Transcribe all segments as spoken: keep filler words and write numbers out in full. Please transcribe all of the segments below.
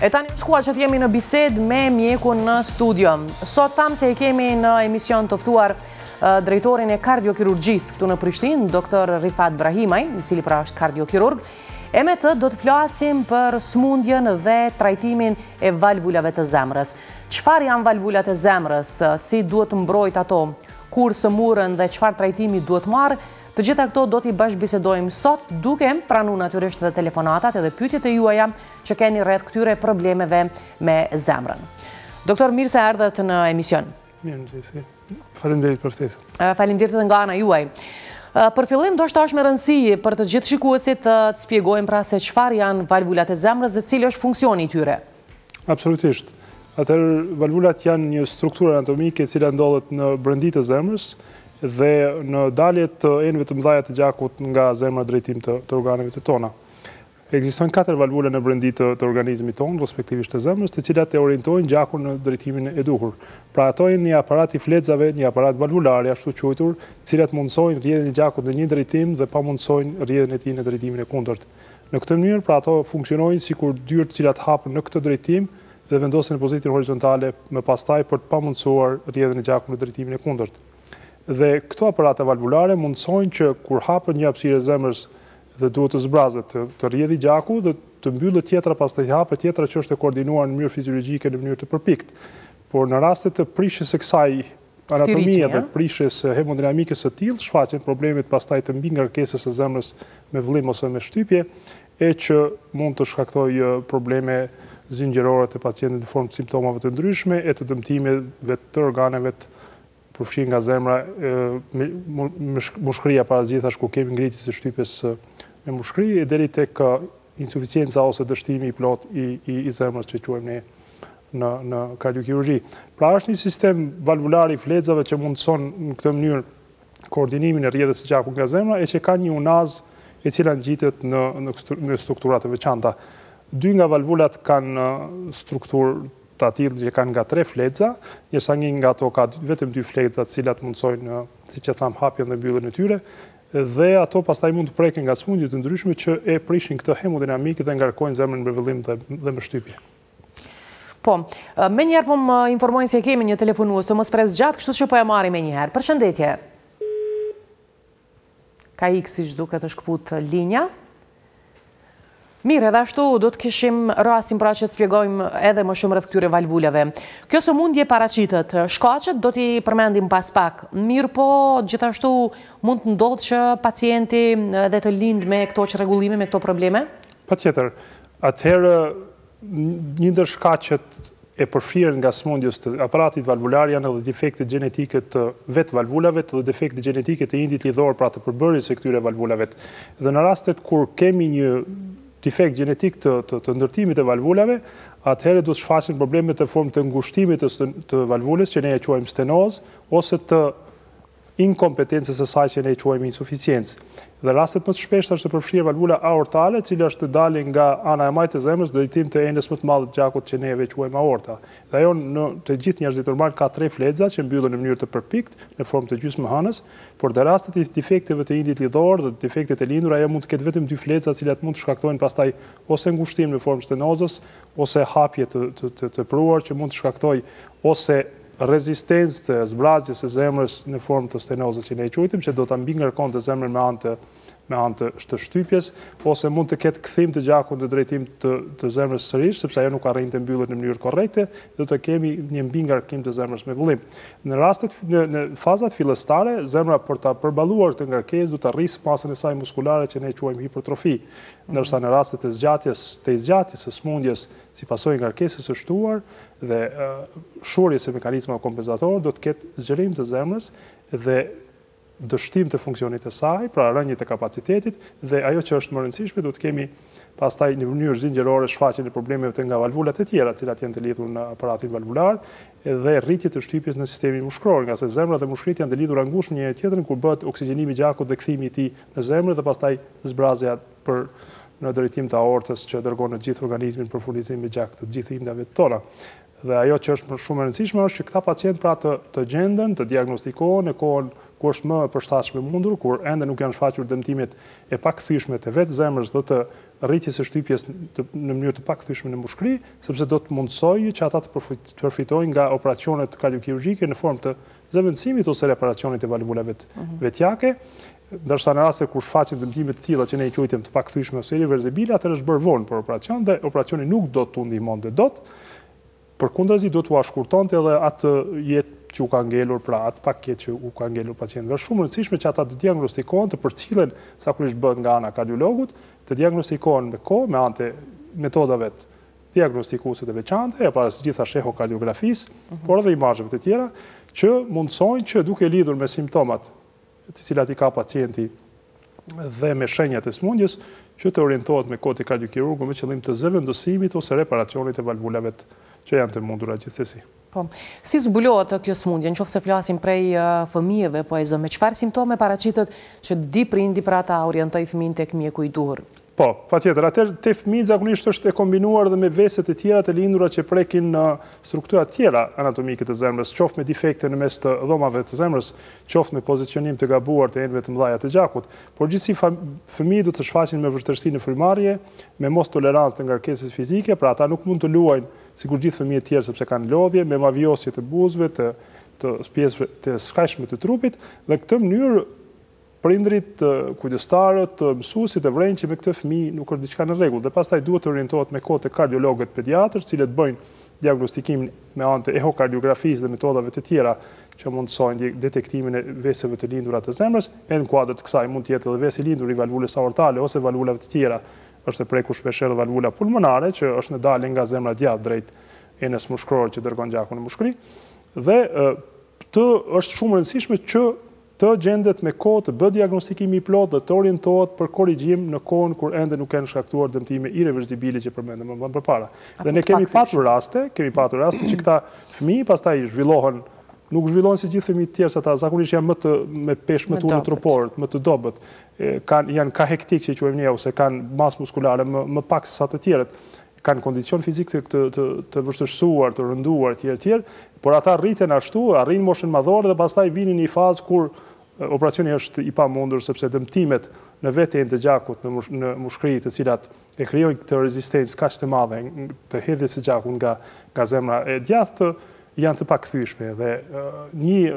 E tani është koha që jemi në bisedë me mjekun në studio. Sot tam se i kemi në emision të ftuar drejtorin e kardiokirurgjisë këtu në Prishtinë, doktor Rifat Brahimaj, i cili pra është kardiokirurg. E me të do të flasim për smundjen dhe trajtimin e valvulave të zemrës. Çfarë janë valvulat e zemrës, si duhet të mbrojt ato, kur sëmurën dhe çfarë trajtimi duhet marrë? Të gjitha këto do t'i bashkëbisedojmë sot, duke pranuar natyrisht dhe telefonatat edhe pyetjet e juaja që keni rreth këtyre problemeve me zemrën. Doktor, mirë se erdhët në emision. Mirë, nëgjesi. Faleminderit për ftesën. Faleminderit edhe nga ana juaj. Për fillim, do shta është me rëndësi për të gjithë shikuesit të shpjegojmë pra se çfarë janë valvulat e zemrës dhe cili është funksioni i tyre. Absolutisht. Atëherë, valvulat janë një strukturë anatomike e cila ndodhet në brëndi të zemrës dhe në daljet të enëve të mëdha të gjakut nga zemra drejtim të, të organeve të tona. Ekzistojnë katër valvula në brëndi të, të organizmit tonë, respektivisht të zemrës, të cilat e orientojnë gjakun në drejtimin e duhur. Pra ato janë një aparat i flexave, një aparat valvulari, ashtu quajtur, të cilat mundsojnë rrjedhjen e gjakut në një drejtim dhe pa mundsojnë rrjedhjen e tij në drejtimin e kundërt. Në këtë mënyrë, pra ato funksionojnë sikur dyrë të cilat hapen në këtë drejtim dhe vendosen në pozitën horizontale më pastaj për të pamundsuar rrjedhjen e gjakut në drejtimin e kundërt. Dhe këto aparate valvulare mundsojnë që kur hapën një hapësirë e zemrës dhe duhet të zbrazet të, të rrjedhë gjaku dhe të mbyllë tjetra pastaj hapë tjetra që është e koordinuar në mënyrë fiziologjike në mënyrë të përpikt. Por në rastet të prishjes së kësaj anatomie dhe prishjes hemodinamikës së tillë shfaqen problemet pastaj të mbi ngarkesës së zemrës me vëllim ose me shtypje, e që mund të shkaktojë probleme zinxhirore të pacientit në formë të simptomave të ndryshme e të dëmtimeve të organeve të përfshin nga zemra, mushkëria para gjithash ku kemi ngritje të shtypjes me mushkëri e deri tek insuficienca ose dështimi i plot i, i, i zemrës që quajmë ne në, në kardiokirurgji. Pra është një sistem valvular i flexave që mundson në këtë mënyrë koordinimin e rrjedhjes së gjakut nga zemra e që ka një unaz e cila ngjitet në, në struktura të veçanta. Dy nga valvulat kanë strukturë të atill që kanë nga tre flexa, ndërsa një nga ato ka vetëm dy flexa të cilat mundsojnë, siç e tham, hapjen dhe mbylljen e tyre, dhe ato pastaj mund të preken nga smundje të ndryshme që e prishin këtë hemodinamikë dhe ngarkojnë zemrën me vëllim dhe, dhe me shtypje. Po, me njëherë po më informojnë se kemi një telefonues të mos pres gjatë, kështu që po e marrim me njëherë. Përshëndetje. Ka ikë siç duket të shkput linja. Mirë, edhe ashtu do të kishim rastin pra që të shpjegojmë edhe më shumë rreth këtyre valvulave. Kjo sëmundje paraqitet, shkaqet do t'i përmendim pas pak. Mirë, po gjithashtu mund të ndodhë që pacienti edhe të lind me këto çrregullime, me këto probleme? Patjetër. Atëherë një ndër shkaqet e përfshirë nga smundjes të aparatit valvular janë edhe defekte gjenetike të vetë valvulave dhe defekte gjenetike të indit lidhor, pra të përbërjes së këtyre valvulave. Dhe në rastet kur kemi një defekt gjenetik të, të, të ndërtimit e valvulave, atëherë do të shfaqen probleme të formë të ngushtimit të, të valvulës, që ne e quajmë stenozë, ose të inkompetencës së saj që ne e quajmë insuficiencë. Dhe rastet më të shpeshta është të përfshirë valvula aortale, e cila është të dalë nga ana e majtë e zemrës në drejtim të enës më të madhe të gjakut që ne e quajmë aorta. Dhe ajo në të gjithë njerëzit normal ka tre flexa që mbyllen në mënyrë të përpikt në formë të gjysmëhënës, por në rastet e defekteve të indit lidhor dhe defektet e lindur, ajo mund të ketë vetëm dy flexa të cilat mund të shkaktojnë pastaj ose ngushtim në formë stenozës ose hapje të, të, të, të pruar që mund të shkaktojë ose rezistencë të zbrazjes së zemrës në formë të stenozës që ne e quajmë, që do ta mbi ngarkonte zemrën me anë të me anë të shtypjes, ose mund të ketë kthim të gjakut në drejtim të, të zemrës sërish, sepse ajo nuk arrin të mbyllet në mënyrë korrekte, dhe të kemi një mbi ngarkim të zemrës me vëllim. Në rastet në, në fazat fillestare, zemra për ta përballuar të ngarkesë do të arrisë masën e saj muskulare që ne e quajmë hipertrofi, ndërsa në rastet e zgjatjes, të zgjatjes së smundjes si pasojë ngarkesës së shtuar dhe uh, shurjes së mekanizmave kompensatorë do të ketë zgjerim të zemrës dhe dështim të funksionit të saj, pra rënje të kapacitetit, dhe ajo që është më rëndësishme do të kemi pastaj në mënyrë zinxhirore shfaqjen e problemeve të nga valvulat e tjera, të cilat janë të lidhur në aparatin valvular, dhe rritje të shtypjes në sistemin mushkëror, nga se zemra dhe mushkërit janë të lidhura ngushtë me njëri tjetrin kur bëhet oksigjenimi i gjakut dhe kthimi i tij në zemrë dhe pastaj zbrazja për në drejtim të aortës që dërgon në gjithë organizmin për furnizim me gjak të gjithë indave tona. Dhe ajo që është shumë e rëndësishme është që këta pacient pra të, të gjenden, të diagnostikohen në kohën ku është më e përshtatshme mundur, kur ende nuk janë shfaqur dëmtimet e pakthyeshme të vetë zemrës dhe të rritjes së shtypjes të, në mënyrë të pakthyeshme në mushkëri, sepse do të mundsojë që ata të përfitojnë nga operacionet kardiokirugjike në formë të zëvendësimit ose reparacionit e valvulave vetjake, ndërsa në raste kur shfaqen dëmtime të tilla që ne i quajmë të pakthyeshme ose irreversibile, atëherë është bërë vonë për operacion dhe operacioni nuk do të ndihmonte dot. Përkundrazi do t'u shkurtonte edhe atë jetë që u ka ngelur, pra atë paketë që u ka ngelur pacientëve. Është shumë e rëndësishme që ata të diagnostikohen, të përcillen zakonisht bëhet nga ana e kardiologut, të diagnostikohen me kohë, me anë të metodave të diagnostikuese të veçanta, e para së gjitha ehokardiografisë, por edhe imazheve të tjera, që mundsojnë që duke lidhur me simptomat të cilat i ka pacienti dhe me shenjat e sëmundjes, që të orientohet me kohë te kardiokirurgu me qëllim të zëvendësimit ose reparacionit e valvulave që janë të mundura gjithsesi. Po, si zbulohet kjo sëmundje, nëse flasim prej uh, fëmijëve, po e zë, me çfarë simptome paraqitet që di prindi pra ta orientoj fëmin tek mjeku i duhur? Po, patjetër, atëherë te fëmijët zakonisht është e kombinuar dhe me veset e tjera të lindura që prekin në struktura tjera anatomike të zemrës, qoftë me defekte në mes të dhomave të zemrës, qoftë me pozicionim të gabuar të enëve të mëdha të gjakut, por gjithsesi fëmijët do të shfaqen me vështirësi në frymarrje, me mos tolerancë të ngarkesës fizike, pra ata nuk mund të luajnë sikur gjithë fëmijët tjerë sepse kanë lodhje, me mavjosje të buzëve, të, të pjesëve të skajshme të trupit, dhe këtë mënyrë prindrit, kujdestarët, mësuesit e vrejnë që me këtë fëmijë nuk është diçka në rregull, dhe pastaj duhet të orientohet me kohë te kardiologët pediatrë, cilët bëjnë diagnostikimin me anë të ehokardiografisë dhe metodave të tjera që mundsojnë detektimin e veseve të lindura të zemrës. Në kuadër të kësaj mund të jetë edhe vesi lindur i valvulës aortale ose valvulave të tjera, është e prekur shpesh edhe valvula pulmonare, që është në dalje nga zemra djathtë drejt enës mushkërore që dërgon gjakun në mushkëri. Dhe të është shumë e rëndësishme që të gjendet me kohë të bëjë diagnostikimi i plotë dhe të orientohet për korrigjim në kohën kur ende nuk kanë shkaktuar dëmtime irreversibile që përmendëm më përpara. Dhe ne kemi patur raste, kemi patur raste që këta fëmijë pastaj zhvillohen, nuk zhvillohen si gjithë fëmijët tjerë, ata zakonisht janë më të me peshë më të unutroporët, më të dobët, kanë janë kahektik që quajmë ne, ose kanë masë muskulare më, më pak se sa të tjerët, kanë kondicion fizik të, të, të, të vështirësuar, të rënduar, tjerë tjerë, por ata rriten ashtu, arrin moshën madhore dhe pastaj vinin në një fazë kur operacioni është i pamundur sepse dëmtimet në veten të gjakut në, mush, në mushkëri të cilat e krijojnë këtë rezistencë kaq të madhe të hedhjes së gjakut nga, nga zemra e djathtë janë të pakthyeshme dhe uh, një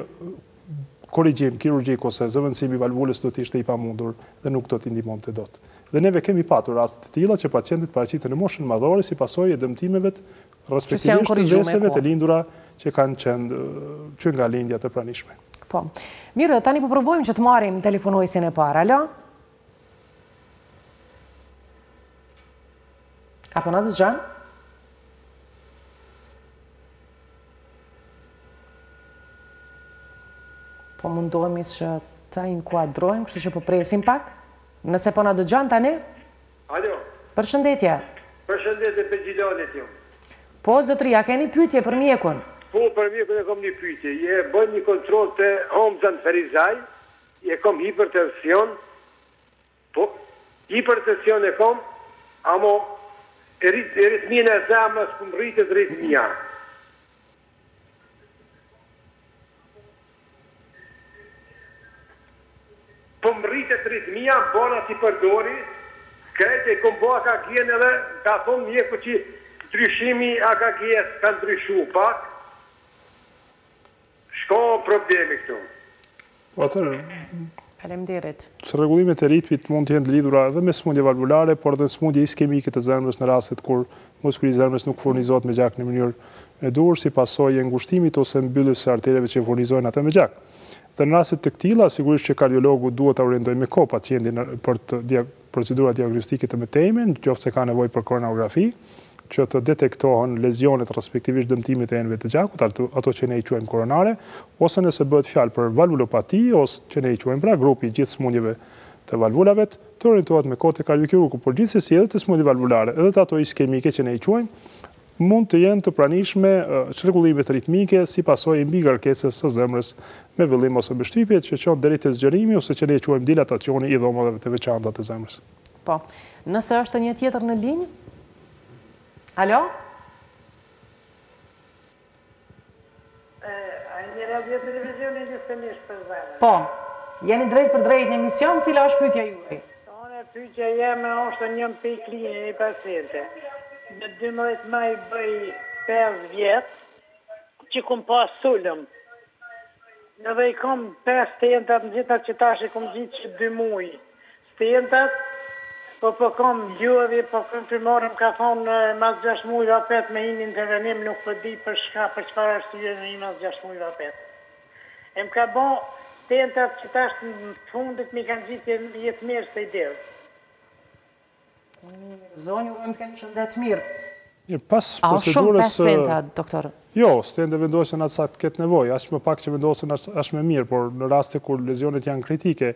korrigjim kirurgjik ose zëvendësim i valvulës do të ishte i pamundur dhe nuk do t'i ndihmonte dot. Dhe neve kemi patur raste të tilla që pacientët paraqiten në moshën madhore si pasojë e dëmtimeve respektivisht të veseve të lindura që kanë qenë që nga lindja të pranishme. Po. Mirë, tani po provojmë që të marrim telefonuesin e parë. Alo? Apo na dëgjon? Po mundohemi që ta inkuadrojmë, kështu që po presim pak. Nëse po na dëgjon tani? Alo. Përshëndetje. Përshëndetje për Gjilanit ju. Po, zotria, keni pyetje për mjekun? Po, për mjekun e kom një pyetje. Je bën një kontroll të Homzan Ferizaj, je kom hipertension, po, hipertension e kom, amo ritmien e zemrës ku më rritet ritmia. Po më rritet ritmia, bona si përdori, krejt e kom bo A K G-n edhe, ka thonë mjeku që ndryshimi A K G-s ka ndryshu pak, shko problemi këtu. Atëherë, Faleminderit. Rregullimet e ritmit mund të jenë lidhura edhe me sëmundje valvulare, por edhe sëmundje iskemike të zemrës në rastet kur muskuli i zemrës nuk furnizohet me gjak në mënyrë e duhur si pasojë e ngushtimit ose mbylljes së artereve që furnizojnë atë me gjak. Dhe në rastet të këtilla, sigurisht që kardiologu duhet ta orientojë me kohë pacientin për të dia procedura diagnostike të mëtejme, nëse ka nevojë për koronografi, që të detektohen lezionet respektivisht dëmtimit e enëve të gjakut, ato, ato që ne i quajmë koronare, ose nëse bëhet fjalë për valvulopati, ose që ne i quajmë pra grupi gjithë sëmundjeve të valvulave, të orientohet me kohë te kardiokirurgu, por gjithsesi edhe të sëmundje valvulare, edhe të ato iskemike që ne i quajmë, mund të jenë të pranishme çrregullimet ritmike si pasojë mbi ngarkesës së zemrës me vëllim ose mbështypje që çon deri te zgjerimi ose që ne e quajmë dilatacioni i dhomave të veçanta të zemrës. Po, nëse është një tjetër në linjë? Alo? A një radio televizioni një sënish për zene? Po, jeni drejt për drejt në emision, cila është pyetja juaj? One pyetja jeme është një pikë linje një paciente. Në dymbëdhjetë maj bëj pesë vjetë që kum pas sulëm. Edhe i kom pesë stentat në gjitha që tash i kom gjithë që dy muj. Stentat, po po kom ljudhi, po konfirmorëm ka thonë mas gjashtë muj vapet me një intervenim, nuk po di për shka, për çfarë arsye në një mas gjashtë muj vapet. E më ka bo stentat që tash në fundit mi kanë gjithë jetë mirë se i dirë. Zonjë, u më të kënë shëndet mirë. Pas A o shumë procedurës... pes stenta, doktor? Jo, stente vendosen atë sa të ketë nevoj, ashtë më pak që vendosen ashtë më mirë, por në raste kur lezionet janë kritike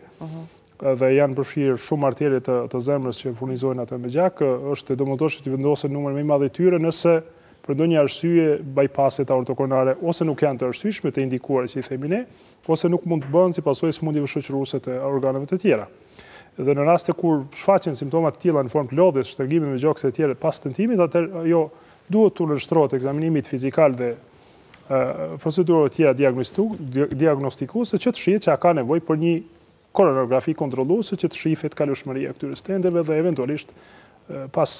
dhe janë përfshirë shumë arterje të, të zemrës që furnizojnë atë me gjak, është domosdoshmë që vendosen numër më i madh i tyre nëse për ndonjë arsye bypasset aortokoronare ose nuk janë të arsyeshme të indikuara si themi ne, ose nuk mund të bëhen si pasojë sëmundjeve shoqëruese të organeve të tjera. Dhe në raste kur shfaqen simptomat të tilla në formë të lodhjes, shtrëngime me gjokse të tjera pas tentimit, atëherë ajo duhet të nënshtrohet ekzaminimit fizikal dhe procedurave të tjera diagnostikuese që të shihet që a ka nevojë për një koronografi kontrolluese që të shihet kalueshmëria e këtyre stenteve dhe eventualisht pas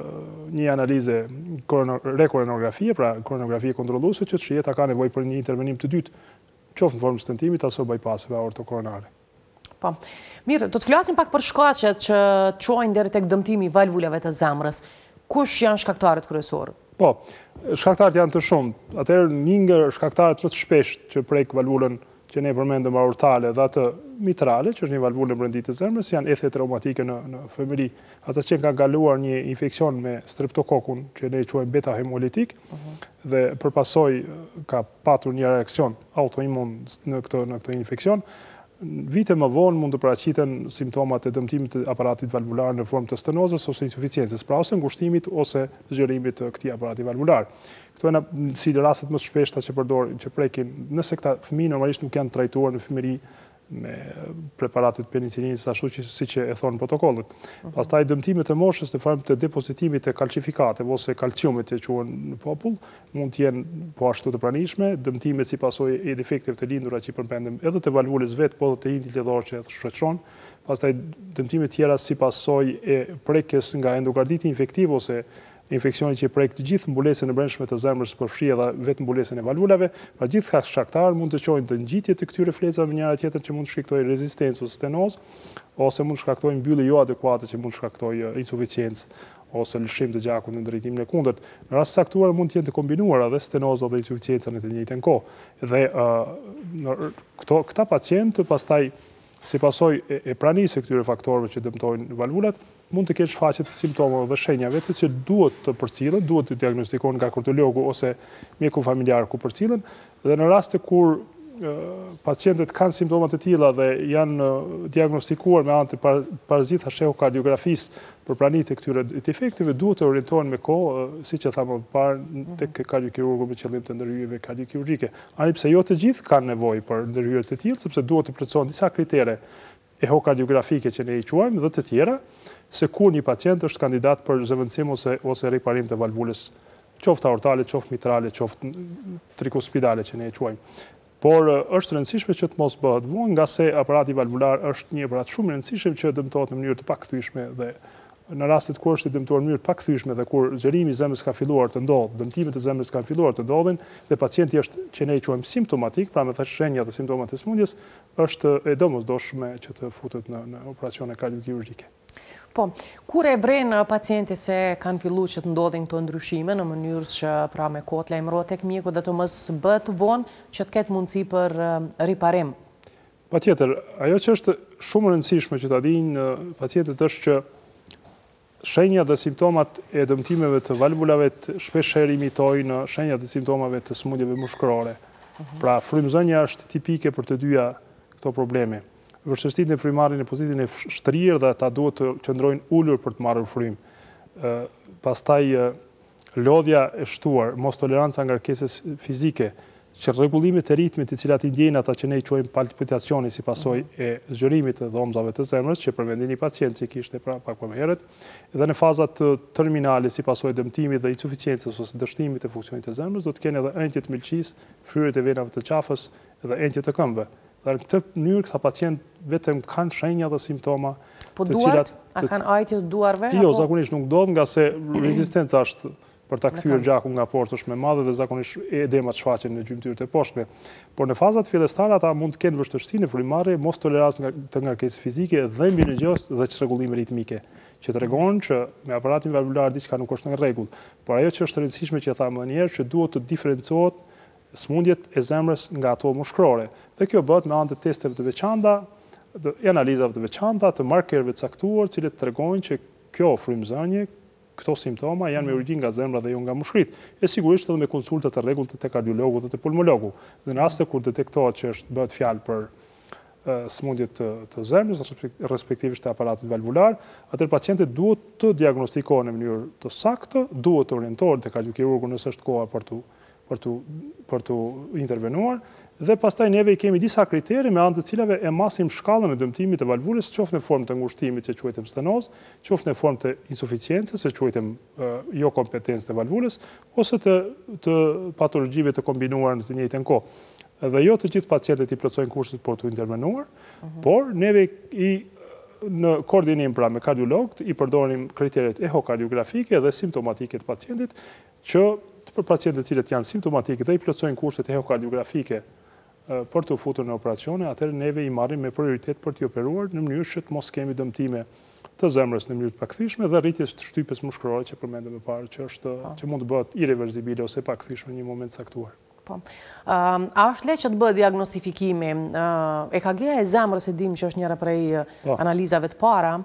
një analize rekoronografie, pra koronografie kontrolluese që të shihet a ka nevojë për një intervenim të dytë, qoftë në formë stentimit apo bypasseve aortokoronare. Po. Mirë, do të flasim pak për shkaqet që çojnë deri tek dëmtimi i valvulave të zemrës. Kush janë shkaktarët kryesorë? Po, shkaktarët janë të shumtë. Atëherë një nga shkaktarët më të shpeshtë që prek valvulën që ne përmendëm aortale dhe atë mitrale, që është një valvulë brendit të zemrës, janë ethe traumatike në, në fëmijëri. Ata që kanë kaluar një infekcion me streptokokun, që ne quajmë beta hemolitik, uh -huh. dhe përpasoj ka patur një reakcion autoimun në këtë, në këtë infekcion, vite më vonë mund të paraqiten simptomat e dëmtimit të aparatit valvular në formë të stenozës ose insuficiencës, pra ose ngushtimit ose zgjerimit të këtij aparati valvular. Këto janë si rastet më të shpeshta që përdorin, që prekin, nëse këta fëmijë normalisht nuk janë trajtuar në fëmijëri me preparatet penicilinit ashtu që siç e thon protokollet. Pastaj dëmtimet e moshës në formë të depozitimit të kalcifikateve ose kalciumit që quhen në popull, mund të jenë po ashtu të pranishme, dëmtimet si pasojë e defekteve të lindura që përmendëm edhe të valvulës vet, po edhe të indit lidhor që shoqëron. Pastaj dëmtimet tjera si pasojë e prekjes nga endokarditi infektiv ose infeksioni që prek të gjithë mbulesën e brendshme të zemrës, përfshi edhe vetë mbulesën e valvulave, pra gjithë shkaktarë mund të çojnë të ngjitje të këtyre flezave me njëra tjetrën që mund të shkaktojë rezistencë ose stenozë, ose mund të shkaktojnë mbyllje jo adekuate që mund të shkaktojë insuficiencë ose lëshim të gjakut në drejtimin e kundërt. Në rast të caktuar mund të jenë të kombinuara edhe stenoza dhe insuficiencë në të njëjtën kohë. Dhe uh, këto këta pacientë pastaj si pasojë e, e pranisë këtyre faktorëve që dëmtojnë valvulat, mund të ketë shfaqje të simptomeve dhe shenjave të që duhet të përcillen, duhet të diagnostikohen nga kardiologu ose mjeku familjar ku përcillen, dhe në raste kur pacientët kanë simptoma të tilla dhe janë diagnostikuar me anë të parazit shehokardiografisë për praninë të këtyre defekteve, duhet të orientohen me kohë, siç e thamë më parë, tek kardiokirurgu me qëllim të ndërhyrjeve kardiokirurgjike. Ani pse jo të gjithë kanë nevojë për ndërhyrje të tillë, sepse duhet të plotësohen disa kritere ehokardiografike që ne i quajmë dhe të tjera, se kur një pacient është kandidat për zëvendësim ose ose riparim të valvulës, qoftë aortale, qoftë mitrale, qoftë trikuspidale që ne i quajmë. Por është rëndësishme që të mos bëhet vonë, nga se aparati valvular është një aparat shumë i rëndësishëm që dëmtohet në mënyrë të pakthyeshme dhe në rastet kur është i dëmtuar në mënyrë të pakthyeshme dhe kur zgjerimi i zemrës ka filluar të ndodhë, dëmtimet e zemrës kanë filluar të ndodhin dhe pacienti është që ne i quajmë simptomatik, pra me të shenjat dhe simptomat e sëmundjes, është e domosdoshme që të futet në, në operacione kardiokirurgjike. Po, kur e vren pacienti se kanë filluar që të ndodhin këto ndryshime në mënyrë që pra me kohë të lajmërohet tek mjeku dhe të mos bëhet vonë që të ketë mundësi për riparim? Patjetër, ajo që është shumë e rëndësishme që ta dinë pacientët është që shenjat dhe simptomat e dëmtimeve të valvulave shpeshherë imitojnë shenjat dhe simptomave të sëmundjeve mushkërore. Pra, frymëzënia është tipike për të dyja këto probleme. Vështirësitë në frymarrjen e pozitin e shtrirë dhe ata duhet të qëndrojnë ulur për të marrur frymë. Pastaj lodhja e shtuar, mos toleranca nga ngarkesës fizike, që rregullimit e ritmit të cilat i ndjejnë ata që ne i quajmë palpitacioni si pasojë e zgjerimit të dhomzave të zemrës, që përmendin një pacient që kishte pra pak më herët, dhe në fazat terminale si pasojë dëmtimit dhe insuficiencës ose dështimit të funksionit të zemrës, do të kenë edhe enjtje të milqisë, fryrje të venave të qafës dhe enjtje të këmbëve. Dhe në këtë mënyrë këta pacient vetëm kanë shenja dhe simptoma. Po duart, a kanë ajtje të duarve? Jo, zakonisht nuk do, nga se rezistenca është për ta kthyer gjakun nga portë është më madhe dhe zakonisht edemat shfaqen në gjymtyrët e poshtme. Por në fazat fillestare ata mund të kenë vështirësi në frymëmarrje, mos tolerancë të ngarkesës fizike dhe mbiologjike dhe çrregullime ritmike, që tregon që me aparatin valvular diçka nuk është në rregull. Por ajo që është e rëndësishme që thamë më njëherë që duhet të diferencohet smundjet e zemrës nga ato mushkërore. Dhe kjo bëhet me anë të testeve të veçanta, të analizave të veçanta, të markerëve të caktuar, të cilët tregojnë që kjo frymëzënie, këto simptoma janë me origjinë nga zemra dhe jo nga mushkrit. E sigurisht edhe me konsulta të rregullt te kardiologu dhe te pulmologu. Dhe në raste kur detektohet që është bëhet fjalë për smundje të, të zemrës, respektivisht të aparatit valvular, atëherë pacientët duhet të diagnostikohen në mënyrë të saktë, duhet të orientohen te kardiokirurgu nëse është koha për të për të për të intervenuar, dhe pastaj neve i kemi disa kriteri me anë të cilave e masim shkallën e dëmtimit të valvulës, qoftë në formë të ngushtimit që quajtem stenoz, qoftë në formë të insuficiencës që quajtem jo kompetencë të valvulës, ose të të patologjive të kombinuara në të njëjtën kohë. Dhe jo të gjithë pacientët i plotësojnë kushtet për të intervenuar, por neve i në koordinim pra me kardiolog i përdorim kriteret ehokardiografike dhe simptomatike të pacientit, që për pacientët të cilët janë simptomatikë dhe i plotësojnë kushtet ehokardiografike për të futur në operacione, atëherë neve i marrim me prioritet për t'i operuar në mënyrë që të mos kemi dëmtime të zemrës në mënyrë të pakthyeshme dhe rritjes të shtypjes mushkërore që përmendëm më parë, që është që mund të bëhet irreversibile ose pakthyeshme në një moment caktuar. Po. Uh, a është letë që të bëhet diagnostifikimi? Uh, E K G-ja e zemrës e dim që është njëra prej uh, analizave të para,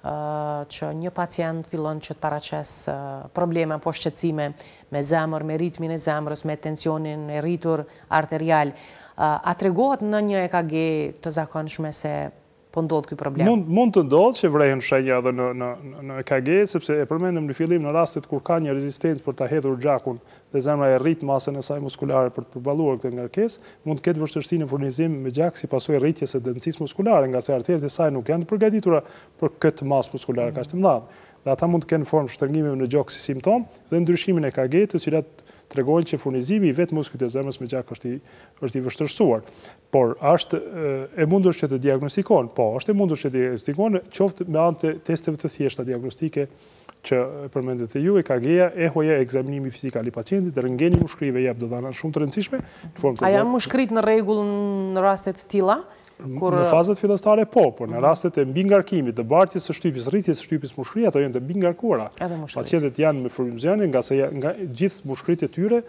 uh, që një pacient fillon që të paraqes uh, probleme apo shqetësime me zemër, me ritmin e zemrës, me tensionin e rritur arterial. Uh, a tregohet në një E K G të zakonshme se po ndodh ky problem? Mund, mund të ndodh që vrehen shenja edhe në, në, në E K G, sepse e përmendëm në fillim në rastet kur ka një rezistencë për ta hedhur gjakun dhe zemra e rrit masën e saj muskulare për të përballuar këtë ngarkesë, mund të ketë vështirësi në furnizim me gjak si pasojë rritjes së densisë muskulare, nga se arteret e saj nuk janë të përgatitura për këtë masë muskulare kaq të madhe. Dhe ata mund të kenë formë shtrëngimi në gjok si simptom dhe ndryshimin e E K G, të cilat tregojnë që furnizimi i vetë muskujt e zemrës me gjak është i është i vështirësuar. Por është e mundur që të diagnostikohen, po, është e mundur që të diagnostikohen qoftë me anë të testeve të thjeshta diagnostike që përmendet e ju, E K G-ja, ehoja, ekzaminimi fizikal i pacientit, rëngjeni mushkrive jep do dhëna shumë të rëndësishme. A janë mushkrit në rregull në rastet të tilla? Kur... Në fazat fillestare po, por në rastet e mbi ngarkimit, të bartjes së shtypjes, rritjes së shtypjes mushkri, ato janë të mbi ngarkuara. Pacientët janë me frymëzënie, nga se nga gjithë mushkrit e tyre,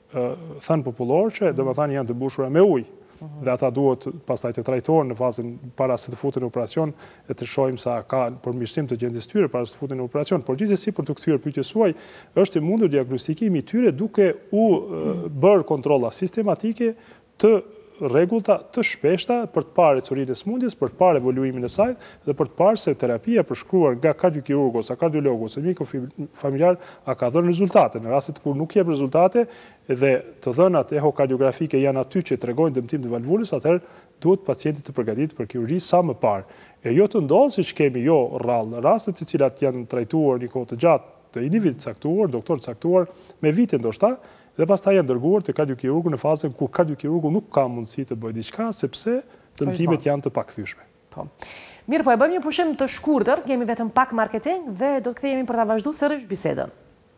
thënë popullor që domethënë janë të mbushura me ujë. Dhe ata duhet pastaj të trajtohen në fazën para se të futen në operacion e të shohim sa ka përmirësim të gjendjes tyre para se të futen në operacion. Por gjithsesi për të kthyer pyetjes suaj, është i mundur diagnostikimi i tyre duke u bërë kontrolla sistematike të rregullta të shpeshta për të parë ecurinë e smundjes, për të parë evoluimin e saj dhe për të parë se terapia përshkruar nga kardiokirurgu ose kardiologu ose mjeku familjar a ka dhënë rezultate. Në rastet kur nuk jep rezultate dhe të dhënat ehokardiografike janë aty që tregojnë dëmtim të valvulës, atëherë duhet pacienti të përgatitet për kirurgji sa më parë. E jo të ndodhë siç kemi jo rrallë në rastet të cilat janë trajtuar një kohë të gjatë të individ caktuar, doktor caktuar me vite ndoshta, dhe pastaj janë dërguar te kardiokirurgu në fazën kur kardiokirurgu nuk ka mundësi të bëjë diçka sepse dëmtimet janë të pakthyeshme. Po. Mirë, po e bëjmë një pushim të shkurtër, kemi vetëm pak marketing dhe do të kthehemi për ta vazhduar sërish bisedën.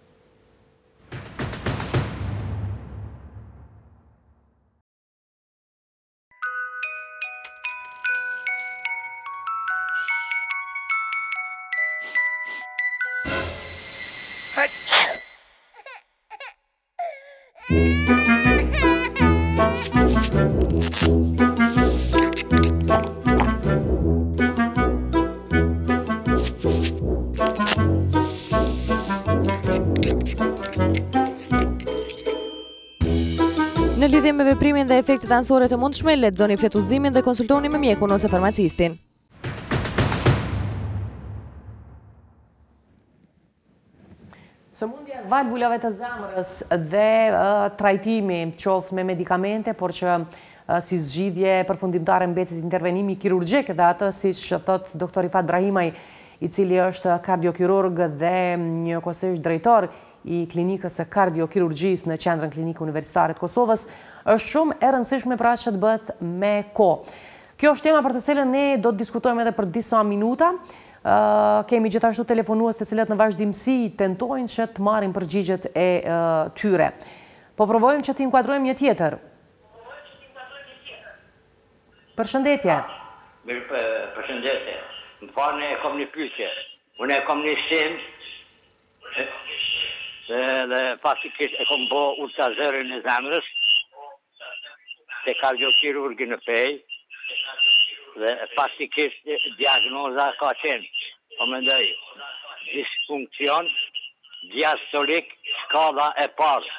Në lidhje me veprimin dhe efektet anësore të mundshme, lexoni plotësimin dhe konsultoni me mjekun ose farmacistin. Sëmundja e valvulave të zemrës dhe trajtimi qoftë me medikamente, por që si zgjidhje përfundimtare mbetet intervenimi kirurgjik dhe atë, siç thot doktor Rifat Brahimaj, i cili është kardiokirurg dhe njëkohësisht drejtor i klinikës së kardiokirurgjisë në Qendrën Klinike Universitare të Kosovës, është shumë e rëndësishme pra që të bëhet me kohë. Kjo është tema për të cilën ne do të diskutojmë edhe për disa minuta. Kemi gjithashtu telefonues të cilët në vazhdimsi tentojnë që të marrin përgjigjet e tyre. Po provojmë që të inkuadrojmë një tjetër. Përshëndetje. Përshëndetje. Më falni, e kom një pyetje. Unë e kom një sim dhe fasikisht e kom bo ultrazërin e zemrës te kardiokirurgi në Pej dhe fasikisht diagnoza ka qenë, po mendoj, disfunksion diastolik skala e parë.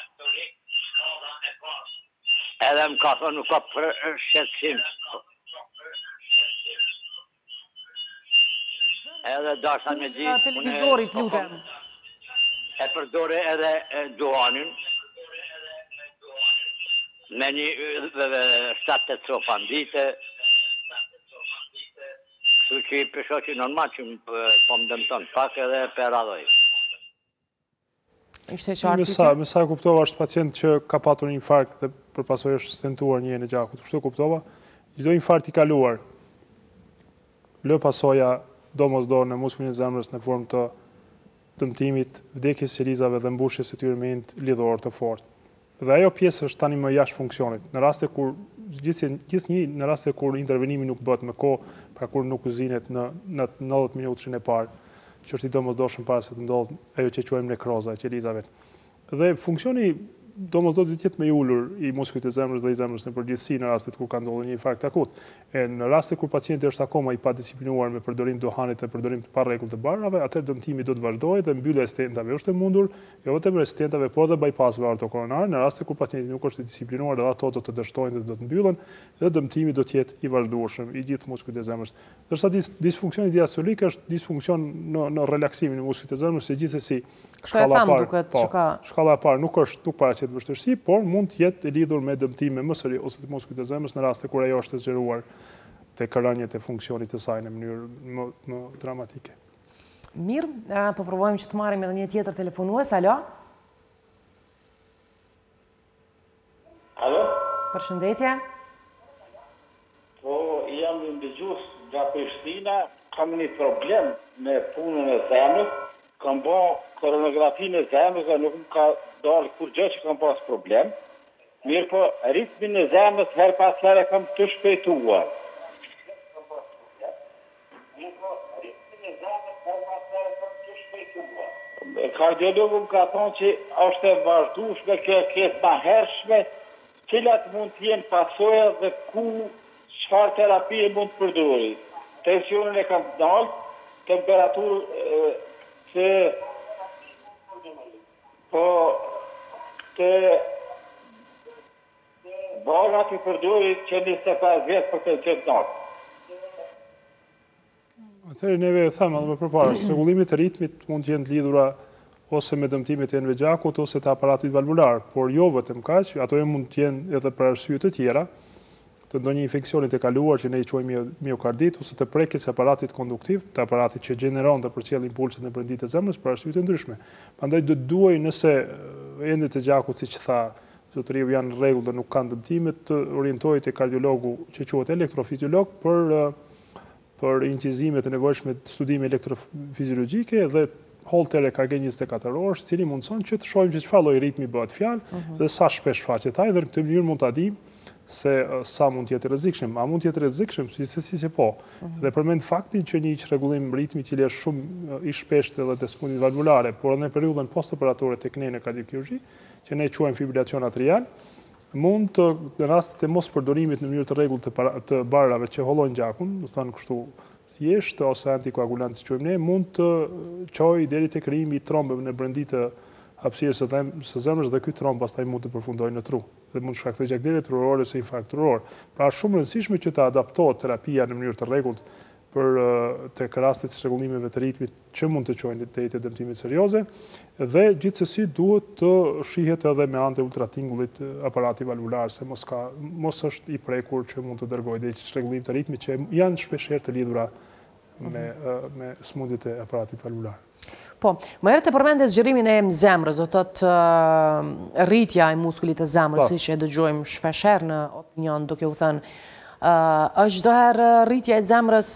Edhe më ka thonë nuk ka për shqetësim. Edhe dasha me di... Televizorit, lutem. E përdore edhe duanin me një shtatë të copa në dite, su që i përsho që normal që po më dëmëton pak edhe për radhoj. Ishte qartë të? Me sa kuptova është pacient që ka patur një infarkt dhe për pasoj është stentuar një e në gjakut. Kështu kuptova, çdo infarkt i kaluar, lë pasoja do mos do në muskullin e zemrës në formë të dëmtimit, vdekjes së qelizave dhe mbushjes së tyre me int lidhor të fortë. Dhe ajo pjesë është tani më jashtë funksionit. Në raste kur gjithnjë në raste kur intervenimi nuk bëhet me kohë, pra kur nuk uzinet në nëntëdhjetë minutëshin e parë, që është i domosdoshëm para se të ndodhë ajo që quajmë nekroza e qelizave. Dhe funksioni domosdoshëm do të jetë më i ulur i muskujt të zemrës dhe i zemrës në përgjithësi në rastet kur ka ndodhur një infarkt akut. E në raste kur pacienti është akoma i padisiplinuar me përdorim duhanit dhe përdorim të parregullt të barrave, atëherë dëmtimi do të vazhdojë dhe mbyllja e stentave është e mundur, jo vetëm e stentave, por edhe bypassave arteriokoronare. Në raste kur pacienti nuk është i disiplinuar, edhe ato do të dështojnë dhe do të mbyllen dhe dëmtimi do të jetë i vazhdueshëm i gjithë muskujt të zemrës. Ndërsa disfunksioni diastolik është disfunksion në, në relaksimin e muskujt të zemrës, se gjithsesi shkalla e parë, shkalla e parë nuk është nuk paraqet vështirësi, por mund të jetë e lidhur me dëmtime më sëri ose të muskujt të zemrës në raste kur ajo është e zgjeruar te rënjet e funksionit të saj në mënyrë më, më dramatike. Mirë, po provojmë që të marrim edhe një tjetër telefonues. Alo? Alo? Përshëndetje. Po, jam në dëgjues nga Prishtina, kam një problem me punën e zemrës, kam bë koronografinë e zemrës dhe nuk më ka dalë kur gjë që kam pas problem. Mirë po, ritmin e zemrës her pas here kam të shpejtuar. Kardiologu më ka thonë që është e vazhdueshme kjo kjesë ma hershme, cilat mund të jenë pasoja dhe ku çfarë terapie mund të përdori. Tensionin e kam të naltë, temperaturë se po të bagat i përdori që njëzet e pesë vjetë për tension të naltë. Atëherë neve e thamë edhe më përpara, rregullimit të ritmit mund të jenë të lidhura ose me dëmtimet e enëve gjakut ose të aparatit valvular, por jo vetëm kaq, ato mund të jenë edhe për arsye të tjera, të ndonjë infeksioni të kaluar që ne i quajmë miokardit ose të prekjes së aparatit konduktiv, të aparatit që gjeneron dhe përcjell impulset në brendit të zemrës për arsye të ndryshme. Prandaj do të duaj nëse enët e gjakut, siç tha zotëriu, janë në rregull dhe nuk kanë dëmtime, të orientohet te kardiologu që quhet elektrofiziolog për për incizimet e nevojshme të studime elektrofiziologjike dhe Holter e ka gjenë njëzet e katër orë, i cili mundson që të shohim që çfarë lloj ritmi bëhet fjalë dhe sa shpesh faqet ai, dhe në këtë mënyrë mund ta dim se sa mund të jetë rrezikshëm, a mund të jetë rrezikshëm, si si po. Dhe përmend faktin që një rregullim ritmi i cili është shumë i shpeshtë edhe te smundjet valvulare, por në periudhën postoperatore tek ne në kardiokirurgji, që ne quajmë fibrilacion atrial, mund të, në rastet e mos përdorimit në mënyrë të rregullt të, të barrave që hollojnë gjakun, do të thënë kështu thjesht ose antikoagulant që quajmë ne, mund të çojë deri te krijimi i trombeve në brendit të hapësirës së zemrës dhe ky tromb pastaj mund të përfundojë në tru dhe mund të shkaktojë gjakdele trurore ose infarkt truror. Pra është shumë e rëndësishme që të adaptohet terapia në mënyrë të rregullt për tek rastet të rregullimeve të ritmit që mund të çojnë deri te dëmtimet serioze dhe gjithsesi duhet të shihet edhe me anë të ultratingullit aparati valvular se mos ka mos është i prekur që mund të dërgojë deri në rregullim të ritmit që janë shpeshherë të lidhura me me smundjet e aparatit valvular. Po, më herët e përmendë zgjerimin e zemrës, do thotë uh, rritja e muskulit të zemrës, siç e dëgjojmë shpeshherë në opinion, duke u thënë, uh, është çdo herë rritja e zemrës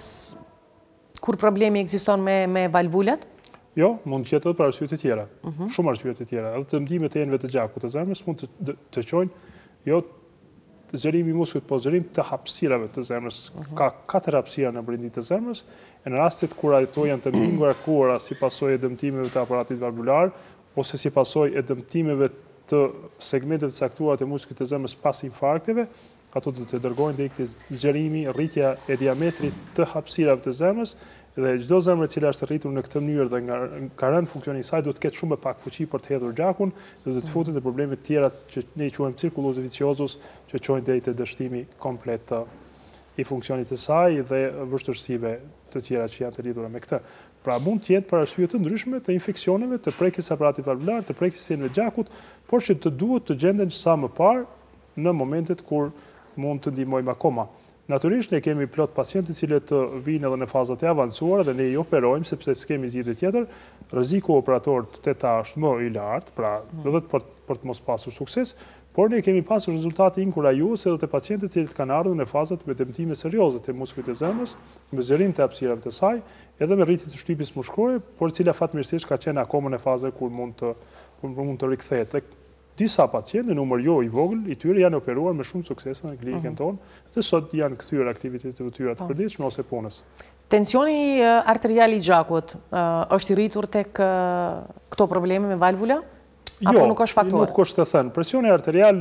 kur problemi ekziston me me valvulat? Jo, mund të jetë edhe për arsye të tjera. Uh -huh. Shumë arsye të tjera. Edhe dëmtimet e enëve të gjakut të zemrës mund të të çojnë jo të zgjerimi i muskulit, po zgjerim të hapësirave të zemrës. Uh -huh. Ka katër hapësira në brendin të zemrës. E në rastet kur ato janë të ngarkuara si pasojë e dëmtimeve të aparatit valvular ose si pasojë e dëmtimeve të segmenteve të caktuara të muskulit të zemrës pas infarkteve, ato do të dërgojnë deri te zgjerimi, rritja e diametrit të hapësirave të zemrës dhe çdo zemër e cila është rritur në këtë mënyrë dhe nga ka rënë funksioni i saj do të ketë shumë pak fuqi për të hedhur gjakun dhe do të futet në probleme të tjera që ne i quajmë circulosis viciosus, që çojnë deri te dështimi komplet i funksionit të saj dhe vështirësive të tjera që janë të lidhura me këtë. Pra mund të jetë për arsye të ndryshme të infeksioneve, të prekjes së aparatit valvular, të prekjes së enëve të gjakut, por që të duhet të gjenden sa më parë në momentet kur mund të ndihmojmë akoma. Natyrisht ne kemi plot pacientë të cilët vinë edhe në fazat e avancuara dhe ne i operojmë sepse s'kemi zgjidhje tjetër. Rreziku operator të teta është më i lartë, pra edhe për për të mos pasur sukses, por ne kemi pasur rezultate inkurajuese edhe te pacientët që kanë ardhur në fazat me dëmtime serioze të muskulit të zemrës, me zgjerim të hapësirave të saj, edhe me rritje të shtypjes mushkore, por cila fatmirësisht ka qenë akoma në faze kur mund të kur mund të rikthehet. Disa pacientë, në numër jo i vogël, i tyre janë operuar me shumë sukses në klinikën tonë dhe sot janë kthyer aktivitetet e tyre të përditshme ose punës. Tensioni arterial i gjakut është i rritur tek këto probleme me valvula? Apo nuk është faktor? Jo, nuk është të thënë. Presioni arterial,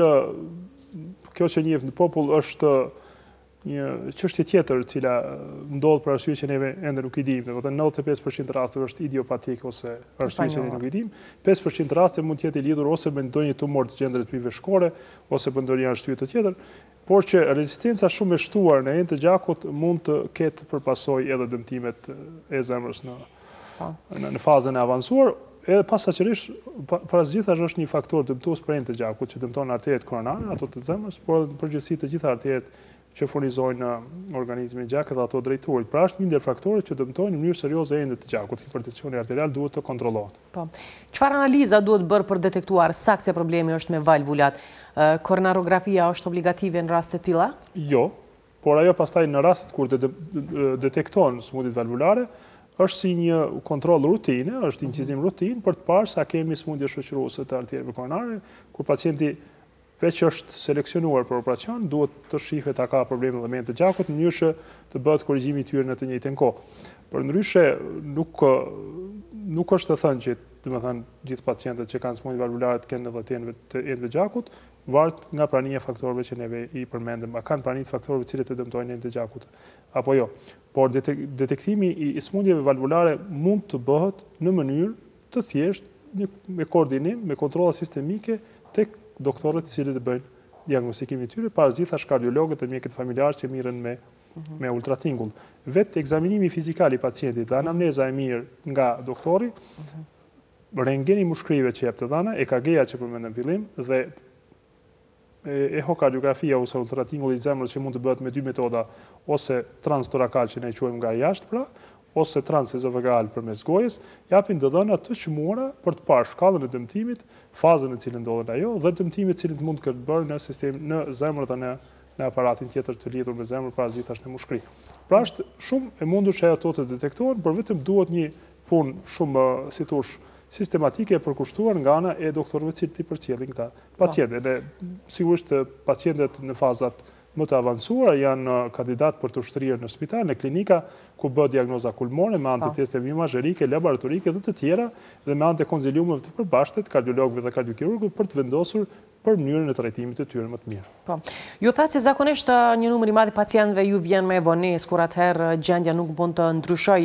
kjo që njeh në popull, është një çështje tjetër, e cila ndodh për arsye që neve ende nuk i dimë. Domethënë nëntëdhjetë e pesë përqind të rasteve është idiopatik ose për arsye që ne nuk i dimë. pesë përqind të raste mund të jetë i lidhur ose me ndonjë tumor të gjendrit piveshkore ose me ndonjë arsye të tjetër, por që rezistenca shumë e shtuar në enë të gjakut mund të ketë për pasojë edhe dëmtimet e zemrës në në, në fazën e avancuar. Edhe pasaçërisht, para së gjithash është një faktor dëmtues për enë të gjakut që dëmton arteret koronare, ato të zemrës, por në përgjithësi të gjitha arteret që furnizojnë organizmin e gjakut dhe ato drejtuarit. Pra është një ndër faktorët që dëmtojnë në mënyrë serioze enët të gjakut. Hipertensioni arterial duhet të kontrollohet. Po. Çfarë analiza duhet bërë për detektuar saktë se problemi është me valvulat? Koronarografia është obligative në raste të tilla? Jo, por ajo pastaj në rastet kur detekton smundjet valvulare, është si një kontroll rutine, është incizim rutinë për të parë sa kemi smundje shoqëruese të arterëve koronare, kur pacienti veç është seleksionuar për operacion, duhet të shihet a ka probleme dhe me të gjakut, në mënyrë që të bëhet korrigjimi i tyre në të njëjtën kohë. Por ndryshe nuk nuk është të thënë që, domethënë, gjithë pacientët që kanë smundje valvulare të kenë edhe të enëve të gjakut, varet nga prania e faktorëve që neve i përmendëm. A kanë prani të faktorëve të cilët e dëmtojnë enët e gjakut apo jo. Por detektimi i smundjeve valvulare mund të bëhet në mënyrë të thjeshtë me koordinim, me kontrolla sistemike tek doktorët të cilët e bëjnë diagnostikimin e tyre, para gjithash kardiologët dhe mjekët familjarë që mirën me me ultratingull. Vetë ekzaminimi fizikal i pacientit dhe anamneza e mirë nga doktori, rentgeni mushkërive që jep të dhëna, E K G-ja që përmendëm fillim dhe ehokardiografia ose ultratingulli i zemrës që mund të bëhet me dy metoda, ose transtorakal që ne quajmë nga jashtë pra, ose transezofageal përmes gojës, japin të dhëna të çmuara për të parë shkallën e dëmtimit, fazën në cilën ndodhet ajo dhe dëmtimet të cilët mund të ketë bërë në sistem në zemër dhe në në aparatin tjetër të lidhur me zemrën para gjithashtu në mushkëri. Pra është shumë e mundur që ato të detektohen, por vetëm duhet një punë shumë, si thosh, sistematike e përkushtuar nga ana e doktorëve që ti përcjellin këta pacientë. Dhe sigurisht pacientët në fazat më të avancuara janë kandidat për të ushtrirë në spital, në klinika ku bëhet diagnoza kulmore me anë të testeve imazherike, laboratorike dhe të tjera dhe me anë të konziliumeve të përbashkët, kardiologëve dhe kardiokirurgëve për të vendosur për mënyrën e trajtimit të tyre më të mirë. Po. Ju thatë se zakonisht një numër i madh i pacientëve ju vjen me vonesë kur atëherë gjendja nuk mund të ndryshojë.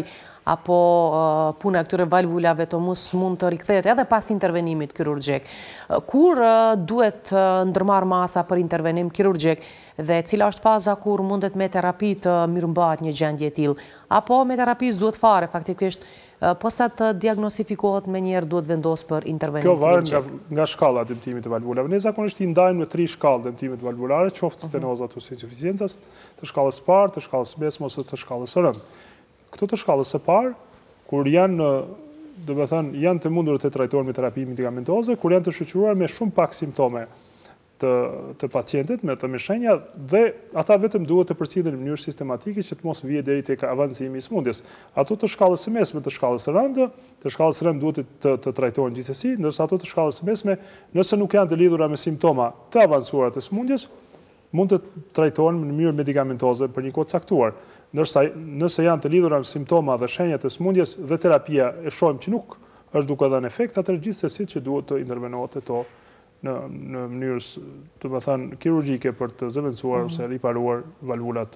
apo puna e këtyre valvulave të mus mund të rikthehet edhe pas intervenimit kirurgjik. Kur duhet ndërmarr masa për intervenim kirurgjik dhe cila është faza kur mundet me terapi të mirëmbahet një gjendje e tillë, apo me terapi s'duhet fare faktikisht, posa të diagnostifikohet me njerë duhet vendos për intervenim kirurgjik? Kjo varet nga shkalla e dëmtimit të valvulave. Ne zakonisht i ndajmë në tri shkallë dëmtimit valvulare, qoftë stenozat ose insufficiencas, të shkallës parë, të shkallës mesme ose të shkallës së rëndë. Këto të shkallës së parë, kur janë, do të thënë, janë të mundur të trajtohen me terapi medikamentoze, kur janë të shoqëruar me shumë pak simptome të, të pacientit, me të shenja, dhe ata vetëm duhet të përcjellen në mënyrë sistematike që të mos vijë deri tek avancimi i smundjes. Ato të shkallës së mesme, të shkallës së rëndë, të shkallës së rëndë duhet të, të trajtohen gjithsesi, ndërsa ato të shkallës së mesme, nëse nuk janë të lidhura me simptoma të avancuara të smundjes, mund të trajtohen në mënyrë medikamentoze për një kohë caktuar. Ndërsa nëse janë të lidhura me simptoma dhe shenjat të smundjes dhe terapia e shohim që nuk është duke dhënë efekt, atëherë gjithsesi që duhet të intervenohet ato në në mënyrë, të më thënë, kirurgjike për të zëvendësuar ose riparuar valvulat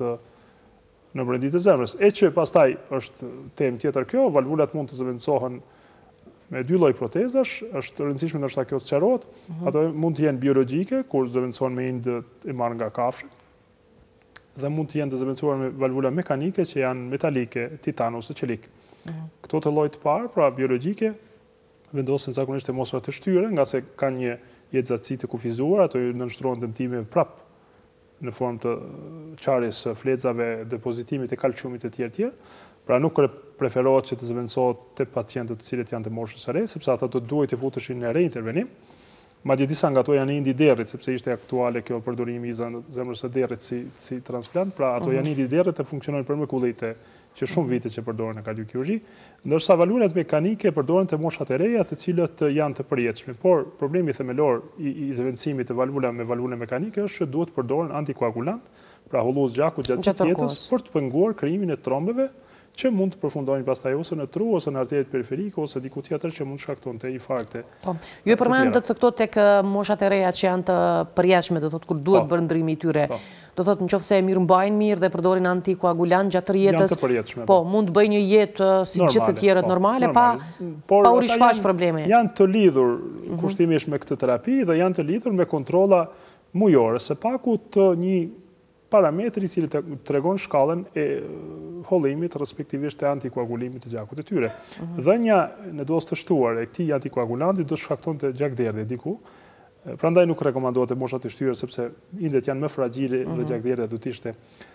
në brendit të zemrës. E që pastaj është temë tjetër kjo, valvulat mund të zëvendësohen me dy lloj protezash, është rëndësishme ndoshta kjo të sqarohet. Ato mund të jenë biologjike, kur zëvendësohen me një e marrë nga kafshët, dhe mund të jenë të zëvendësuar me valvula mekanike që janë metalike, titan ose qelik. Këto të llojit parë, pra biologjike, vendosen zakonisht e mosrat të shtyre, nga se kanë një jetëzatësi të kufizuar, ato i nënshtrohen dëmtime prap në formë të qarjes flezave, depozitimit e kalciumit e tjerë tjerë. Pra nuk preferohet që të zëvendësohet te pacientët të cilët janë të moshës së re, sepse ata të duhet të futeshin në reintervenim. Madje disa nga ato janë indi derrit, sepse ishte aktuale kjo përdorimi i zemrës së derrit si, si transplant, pra ato janë indi derrit të funksionojnë për mrekullitë që shumë vite që përdoren në kardiokirurgji, ndërsa valvulat mekanike përdoren te moshat e reja të cilët janë të përjetshme. Por problemi themelor i, i zëvendësimit të valvulave me valvule mekanike është që duhet përdoren antikoagulant, pra hullues gjakut gjatë gjithë jetës për të penguar krijimin e trombeve që mund të përfundojnë pastaj ose në tru, ose në arteriet periferike, ose diku tjetër që mund shkaktonte infarkte. Po, ju e përmendët të këto tek moshat e reja që janë të përjetshme, do thotë kur duhet bërë ndrimi i tyre. Do thotë nëse mirëmbajnë mirë dhe përdorin antikoagulant gjatë jetës. Janë të përjetshme. Po, mund të bëjnë një jetë si gjithë të tjerët normale, pa pa u rishfaq probleme. Janë të lidhur kushtimisht me këtë terapi dhe janë të lidhur me kontrolla mujore, së paku të një parametri i cili tregon shkallën e hollimit respektivisht të antikoagulimit të gjakut të tyre. Dhënia në dozë të shtuar e këtij antikoagulanti do shkaktonte gjakderdhje diku. Prandaj nuk rekomandohet e moshat e shtyre sepse indet janë më fragjile dhe gjakderdhja do të ishte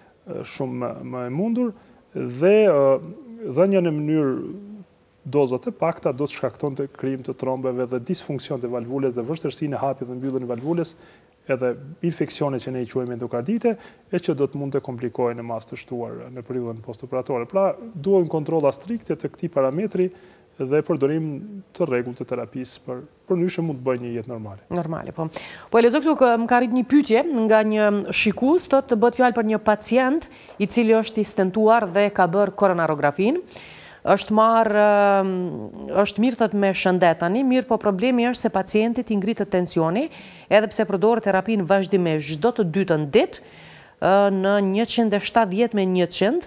shumë më e mundur dhe dhënia në mënyrë dozat e pakta do të shkaktonte krijim të trombeve dhe disfunksion të valvules dhe vështirësinë e hapjes dhe mbylljes së valvules, edhe infeksione që ne i quajmë endokardite, e që do të mund të komplikojnë në mas të shtuar në periudhën postoperatore. Pra, duhen kontrolla strikte të këtij parametri dhe përdorim të rregullt të terapisë, për përndryshe mund të bëjë një jetë normale. Normale, po. Po e lexoj këtu më ka arrit një pyetje nga një shikues, thotë të bëhet fjalë për një pacient i cili është i stentuar dhe ka bërë koronarografin. është marrë, është mirë thët me shëndet tani, mirë po problemi është se pacientit i ngritet tensioni, edhe pse përdorë terapinë vazhdimisht çdo të dytën ditë, në njëqind e shtatëdhjetë me njëqind,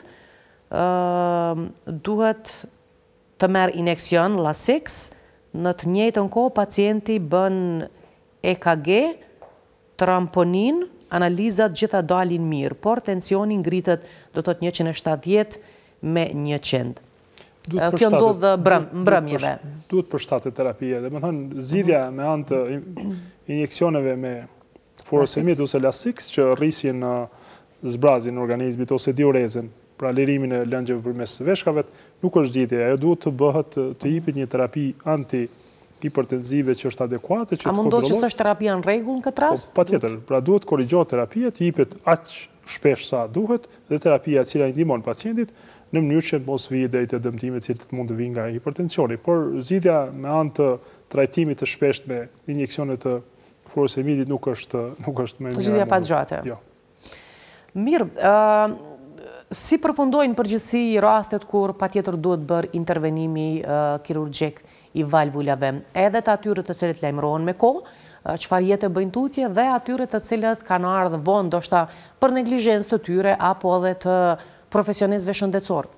duhet të merë injekcion Lasix, në të njëjtën kohë pacienti bën E K G, tramponin, analizat gjitha dalin mirë, por tensioni ngritet do të të njëqind e shtatëdhjetë me njëqind. Kjo ndodhë mbrëmjeve. Duhet përshtatet terapia. Dhe më thënë, zgjidhja me anë të injekcioneve me furosemid ose Lasix që rrisin zbrazin në organizmit ose diurezën, pra lirimin e lëngjeve përmes veshkave, nuk është zgjidhje. Ajo duhet të bëhet të jepet një terapi anti-hipertenzive që është adekuate. A mundohet që s'është terapia në rregull në këtë rast? Patjetër, pra duhet korrigjohet terapia, të jepet aq shpesh sa duhet dhe terapia e cila i ndihmon pacientit në mënyrë që mos vijë deri te dëmtimet që mund të vinë nga hipertensioni. Por zgjidhja me anë të trajtimit të shpeshtë me injeksione të furosemidit nuk është nuk është më mirë. Zgjidhja pasgjatë. Jo. Mirë, ë si përfundojnë përgjithësi rastet kur patjetër duhet bërë intervenimi kirurgjik i valvulave, edhe të atyre të cilët lajmërohen me kohë, çfarë jetë bëjnë tutje, dhe atyre të cilët kanë ardhur vonë ndoshta për neglizhencë të tyre apo edhe të profesionistëve shëndetësor.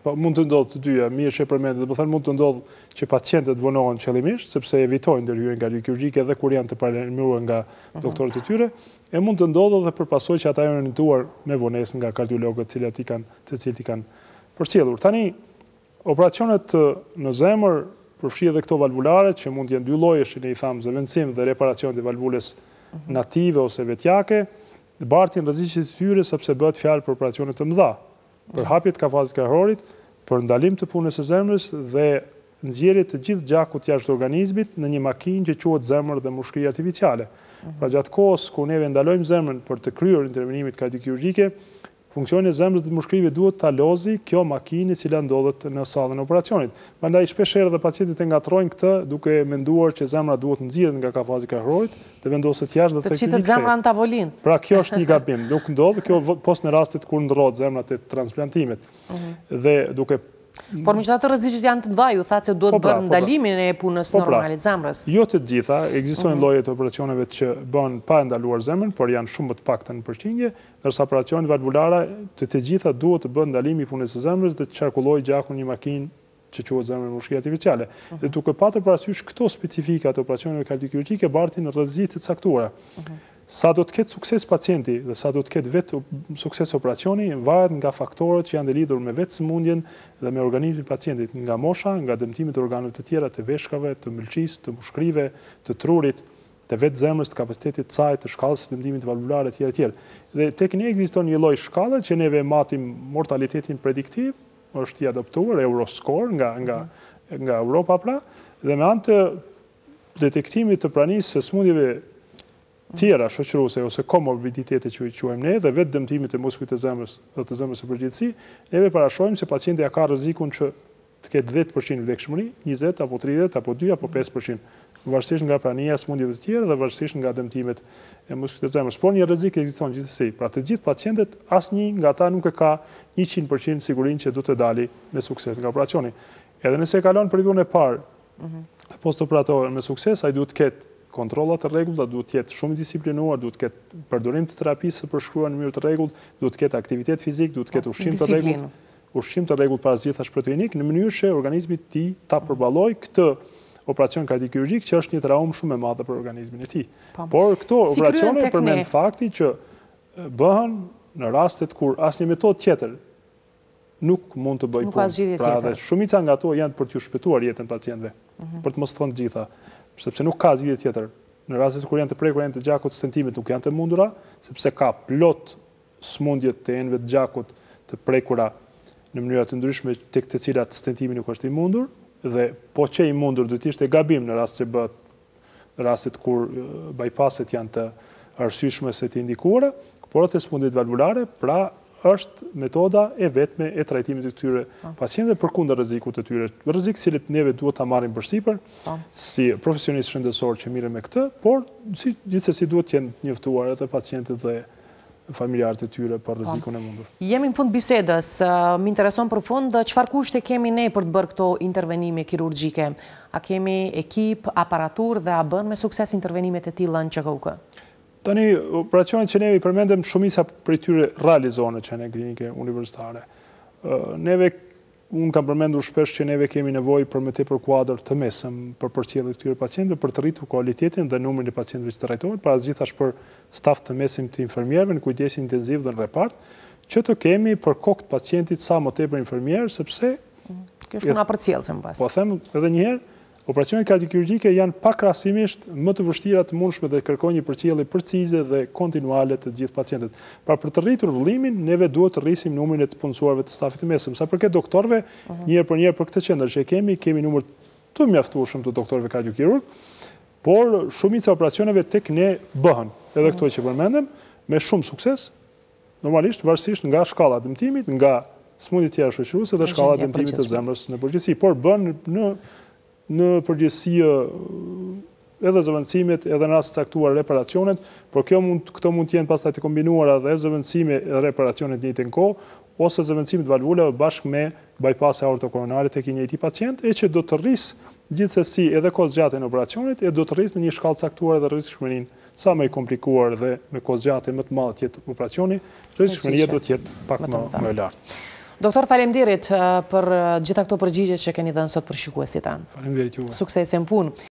mund të ndodhë të dyja, mirë që e përmendet, dhe më thënë mund të ndodhë që pacientët vonohen qëllimisht, sepse evitojnë ndërhyrjen kardiokirurgjike edhe kur janë të paralajmëruar nga doktorët e tyre, e mund të ndodhë edhe për pasojë që ata janë orientuar me vonesë nga kardiologët të cilët i kanë, të cilët i kanë përcjellur. Tani, operacionet në zemër përfshi edhe këto valvulare, që mund të jenë dy llojesh, ne i thamë zëvendësim dhe reparacion të valvulës native ose vetjake, bartin rreziqet e tyre sepse bëhet fjalë për operacione të mëdha, për hapjet kafazit krahërorit, për ndalim të punës së zemrës dhe nxjerrje të gjithë gjakut jashtë organizmit në një makinë që quhet zemër dhe mushkëri artificiale. Pra gjatë kohës kur neve ndalojmë zemrën për të kryer intervenimet kardiokirurgjike, funksioni i zemrës dhe mushkërive duhet ta lozi kjo makinë e cila ndodhet në sallën e operacionit. Prandaj shpeshherë dhe pacientët e ngatrojnë këtë duke menduar që zemra duhet nxirret nga kafazi krahërorit dhe vendoset jashtë dhe të qitet zemra në tavolinë. Pra kjo është një gabim. Nuk ndodh kjo pos në rastet kur ndrohet zemra te transplantimet. Dhe duke Por megjithatë rreziqet janë të mëdha, ju thatë se duhet bërë ndalimin e punës normale të zemrës. Jo të gjitha, ekzistojnë lloje të operacioneve që bëhen pa ndaluar zemrën, por janë shumë më të pakta në përqindje, ndërsa operacionet valvulare të të gjitha duhet të bëhen ndalimi i punës së zemrës dhe të qarkullojë gjakun një makinë që quhet zemër mushkëri artificiale. Dhe duke patur parasysh këto specifika të operacioneve kardiokirurgjike bartin rreziqe të caktuara. Sa do të ketë sukses pacienti dhe sa do të ketë vetë sukses operacioni, varet nga faktorët që janë të lidhur me vetë sëmundjen dhe me organizmin e pacientit, nga mosha, nga dëmtimet e organeve të tjera, të veshkave, të mëlçisë, të mushkërive, të trurit, të vetë zemrës, të kapacitetit të saj, të shkallës së dëmtimit valvulare etj etj. Dhe tek ne ekziston një lloj shkallë që neve matim mortalitetin prediktiv, është i adoptuar Euroscore nga nga nga Europa pra, dhe me anë të detektimit të pranisë së sëmundjeve tjera shoqëruese ose komorbiditete që i quajmë ne dhe vetë dëmtimit e muskujt të zemrës dhe të zemrës së përgjithësi, neve parashojmë se pacienti ka rrezikun që të ketë dhjetë përqind vdekshmëri, njëzet apo tridhjetë apo dy apo pesë përqind, varësisht nga prania e sëmundjeve të tjera dhe varësisht nga dëmtimet e muskujt të zemrës. Por një rrezik ekziston gjithsesi. Pra të gjithë pacientët, asnjë nga ata nuk e ka njëqind përqind sigurinë që do të dali me sukses nga operacioni. Edhe nëse e kalon periudhën e parë postoperatore me sukses, ai duhet të ketë kontrollat të rregullta, duhet të jetë shumë i disiplinuar, duhet të ketë përdorim të terapisë së përshkruar në mënyrë të rregullt, duhet të ketë aktivitet fizik, duhet të ketë ushqim të rregullt, ushqim të rregullt parazitash proteinik në mënyrë që organizmi i tij ta përballojë këtë operacion kardiokirurgjik që është një traumë shumë e madhe për organizmin e tij. Por këto operacione përmend fakti që bëhen në rastet kur asnjë metodë tjetër nuk mund të bëjë punë. Pra dhe shumica nga ato janë për t'ju shpëtuar jetën pacientëve, për të mos thënë të gjitha. Sepse nuk ka zgjidhje tjetër. Në rastet kur janë të prekur janë të gjakut, stentimet nuk janë të mundura, sepse ka plot sëmundje të enëve të gjakut të prekura në mënyra të ndryshme tek të cilat stentimi nuk është i mundur, dhe po që i mundur do të ishte gabim në rast që bëhet në rastet kur bypasset janë të arsyeshme se të indikuara, por atë sëmundjet valvulare, pra është metoda e vetme e trajtimit të këtyre pacientëve përkundër rrezikut të tyre. Rrezik që neve duhet ta marrim përsipër si profesionistë shëndetësor që mirë me këtë, por si gjithsesi duhet të jenë njoftuar edhe pacientët dhe familjarët e tyre për rrezikun e mundur. Jemi në fund bisedës, më intereson përfund çfarë kushte kemi ne për të bërë këto intervenime kirurgjike? A kemi ekip, aparaturë dhe a bën me sukses intervenimet e tilla në Q K U K? Tani, operacionet që neve i përmendem shumica për tyre realizohen që në klinike universitare. Neve, unë kam përmendur shpesh që neve kemi nevojë për më tepër kuadër të mesëm për përcjellje të këtyre pacientëve për të rritur cilësitetin dhe numrin e pacientëve që trajtohen, para gjithashtu për staf të mesim të infermierëve në kujdesin intenziv dhe në repart, që të kemi për kokë të pacientit sa më tepër infermierë, sepse kjo është puna përcjellse më pas. Po them edhe një herë, operacionet kardiokirurgjike janë pakrahasimisht më të vështira të mundshme dhe kërkojnë një përcjellje precize dhe kontinuale të gjithë pacientët. Pra për të rritur vëllimin, neve duhet të rrisim numrin e të punësuarve të stafit të mesëm. Sa përket doktorëve, një herë për një herë për këtë qendër që kemi, kemi numër të mjaftueshëm të doktorëve kardiokirurg, por shumica e operacioneve tek ne bëhen, edhe këto që përmendem, me shumë sukses, normalisht varësisht nga shkalla e dëmtimit, nga sëmundjet tjera shoqëruese dhe shkalla e dëmtimit të zemrës në përgjithësi, por bën në në përgjithësi edhe zëvendësimet, edhe në rast të caktuar reparacionet, por kjo mund, këto mund të jenë pastaj të kombinuara edhe zëvendësime edhe reparacionet në njëjtën kohë, ose zëvendësimet valvulave bashkë me bypasse aortokoronare tek i njëjti pacient, e që do të rrisë gjithsesi edhe kozgjatjen e operacionit, e do të rrisë në një shkallë caktuar edhe rrezikshmërinë sa më i komplikuar dhe me kozgjatje më të madhe të jetë operacioni, rrezikshmëria do të jetë pak më më e lartë. Doktor, falemderit për gjitha këto përgjigje që keni dhënë sot për shikuesit tanë. Faleminderit juve. Suksese në punë.